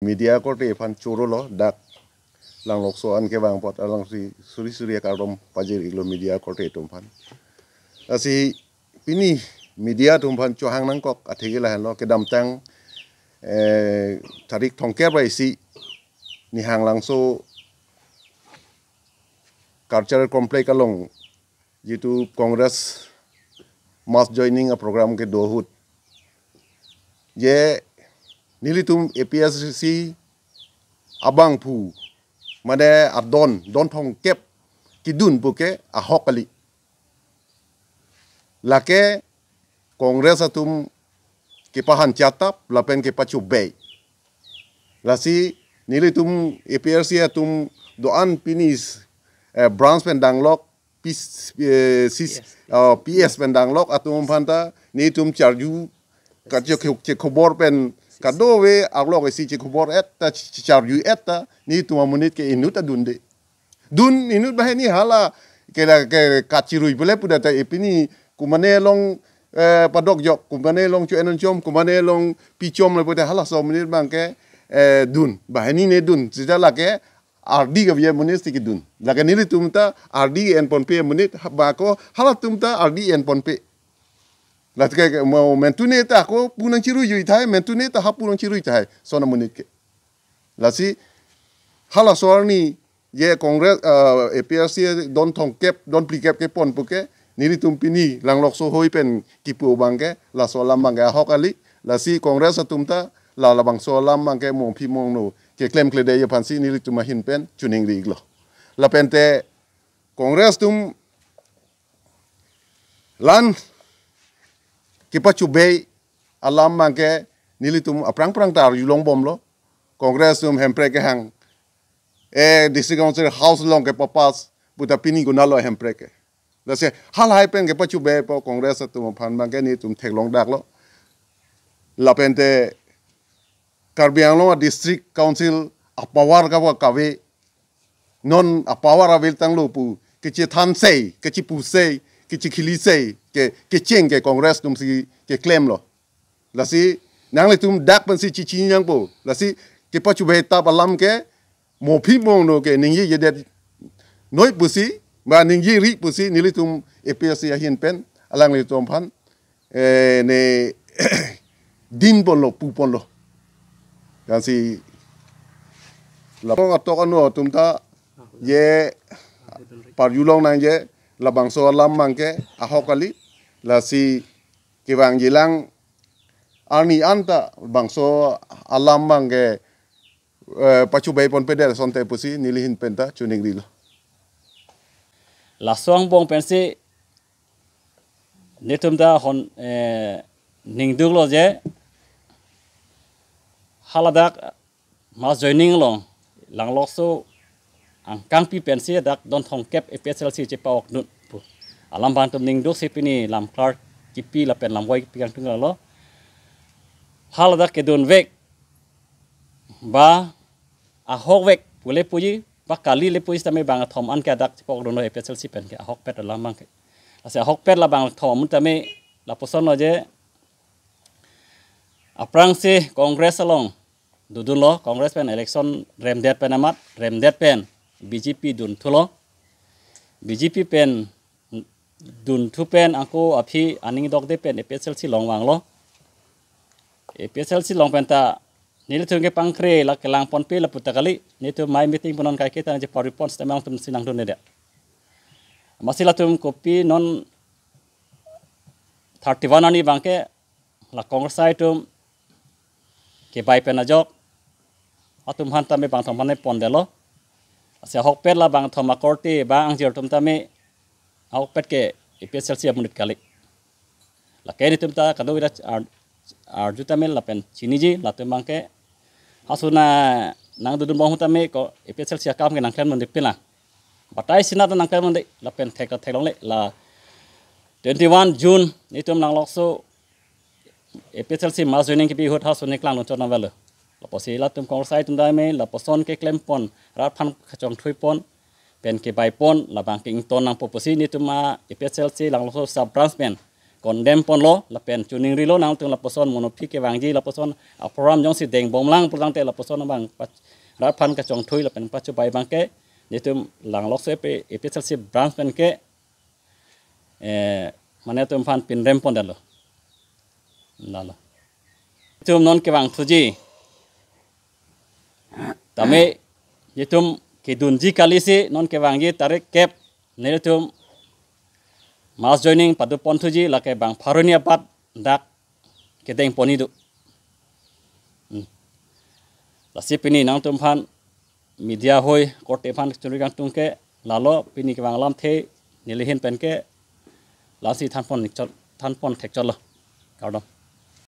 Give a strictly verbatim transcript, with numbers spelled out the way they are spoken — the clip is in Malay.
media ko te aphan choro lo dak Langlokso an ke bang pot alang si suri suri karom pajir iglo media ko te tumpan asi pini media tumpan chohang nang kok athegi la lo ke dam tang eh tarik thongke ba isi ni hang langso cultural complex along jitu congress mass joining a program ke dohut je nilitum A P H L C abang pu made adon don thong kep kidun buke ahok kali lake kongres atum kipahan chatap lapen ke pacu bay lasi nilitum A P H L C atum doan pinis eh, branch pendanglok pis eh, sis uh, P S pendanglok atum phanta nitum charju katjo ke khobor pen kado we aglok isi khobor eta charju eta ni tuma menit ke inuta dunde dun inut bah ni hala ke ke kachirui bole pudata epini kumane long eh, padok jok kumane long chu enon chom kumane long pichom le puda hala so menit bang ke eh, dun bah ni ne dun sejala ke R D ke ye menit ki dun laga ni tumta R D en pon pe menit ba ko hala tumta R D en pon pe lat ke mau mentune ta ko punang chiru yui thai mentune ta ha punang chiru thai sona menit ke lasi hala sorni ye kongres uh, A P H L C don thong kep don plikep ke pon puke niri tumpini Langlokso hoi pen kipu bangke la solam bangke hokali la si kongres atumta la la bang solam bangke mong pi mong no ke klem klede ye pansi niri tumahin pen chuning riglo la pente kongres tum lan kipa chubei alam bangke nili tum aprang prang tar yulong bom lo kongres tum hempre ke hang eh district council house long ke papas buta pini gunalo hempre ke lase hal hai pen ke pachu be po kongres tum phan bangke ni tum thek long dak lo la pente Karbiang lo district council apawar ka wa kawe non apawar avel tang lo pu ke chi than sei ke chi pu sei ke chi khili sei ke ke cheng ke kongres tum si ke claim lo lasi nang le tum dak pen si chi chi nyang po lasi ke pachu be ta balam ke mo phi mong no ke ning ye det noi pusi ba ning ye ri pusi nili tum A P H L C hin pen alang le tum phan eh ne din pon lo pu pon lo kan si la pong atok anu tum ta ye par yulong nang je la bang so lam mangke ahokali la si ke bang jilang ani anta bang so alam mangke pacu bay pon pede sonte pusi nilihin penta chuning dilo la song bong pensi netum da hon ning duglo je haladak mas joining long Langlokso ang kangpi pensi dak don thong kep A P H L C che pawok nut pu alam bantum ning duk sipini lam clark kipi la pen lamvoi piang tungalo lo haladak ke don vek ba ahok vek pule puji ba kali le puji tame bang thom an ka dak pok don A P H L C pen ke ahok pet la mang ke ase ahok pet la bang thom tame la poson no je aprang se kongres along dudun lo kongres pen election rem det pen amat rem det pen B J P dun thulo B J P pen dun thu pen angko aphi aning dok de pen A P H L C long wang lo A P H L C long pen ta nili thunge pangkre la kelang pon pe la putakali ni tu mai meeting ponon kai kita je for response tamang tum sinang dun de masila tum kopi non thirty-one ani bangke la kongresai tum ke bai pen ajok atum han tame bang thomane pon de lo ase hok pet la bang thoma korti bang jir tum tame hok pet ke A P H L C amunit kali la ke ni tum ta kado ira ar jutame la pen chiniji la tum bangke hasuna nang dudun bong tame ko A P H L C akam ke nang klan mon dipila batai sinata nang klan mon de la pen thek thek long le la twenty-one June ni tum Langlokso A P H L C mas joining ke bi hot house ne klang no chona velo la posi la tum kongresai tum dai me la poson ke klem pon rat phan khachong thui pon pen ke bai pon la bang king ton nang poposi ni tum A P H L C Langlokso sub branch pen condemn pon lo la pen chuning ri lo nang tung la poson monopi ke wangji la poson a program jong si deng bom lang pulang te la poson bang rat phan ka chong thui la pen pa chu bai bang ke nitum Langlokso pe A P H L C branch pen ke eh mane tum phan pin rem pon dalo la la tum non ke wang thuji tame yitum ke dunji kali si non ke wangji tarik kep nitum mass joining padu ponthu ji la ke bang pharonia pat dak ke deng poni du la si pini nang tum phan media hoi korte phan churi gang tung ke lalo pini ke bang lam the nilihin pen ke la si than pon than pon thek chol lo kaudam